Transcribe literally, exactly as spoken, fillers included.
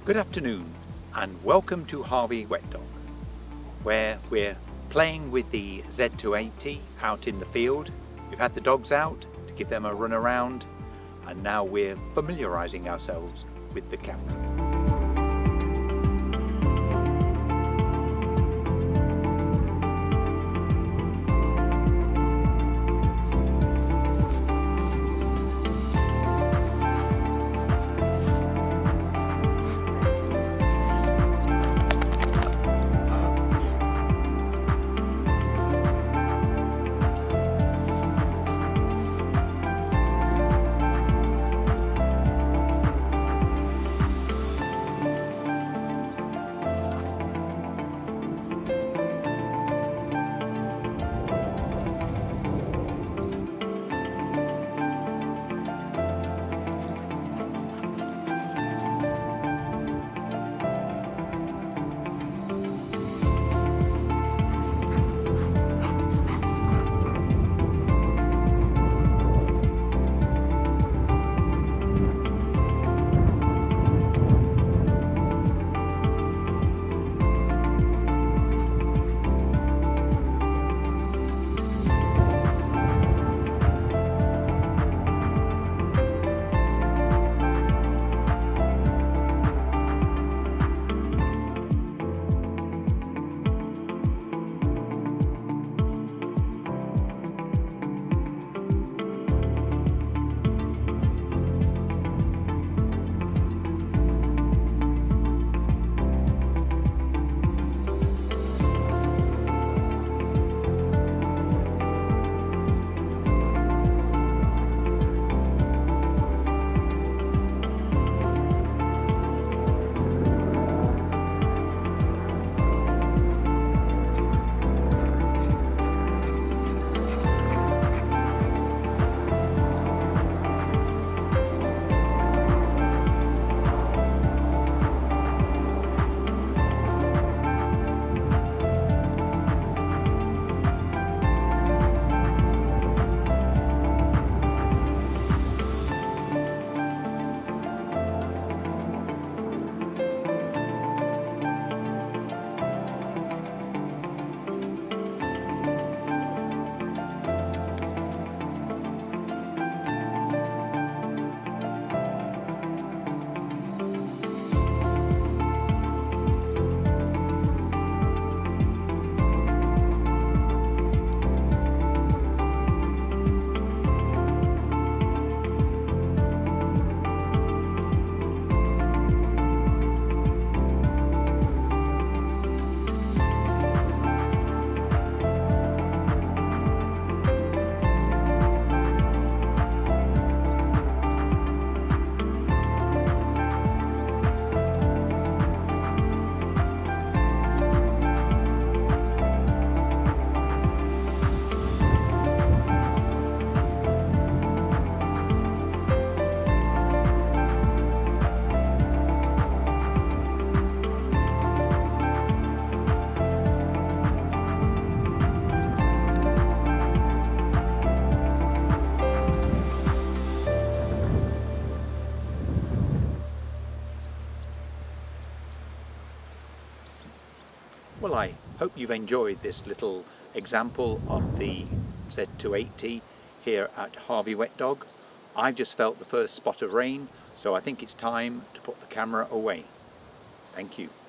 Good afternoon and welcome to Harveywetdog, where we're playing with the Z two eighty out in the field. We've had the dogs out to give them a run around and now we're familiarising ourselves with the camera. Well, I hope you've enjoyed this little example of the Z two eighty here at Harveywetdog. I've just felt the first spot of rain, so I think it's time to put the camera away. Thank you.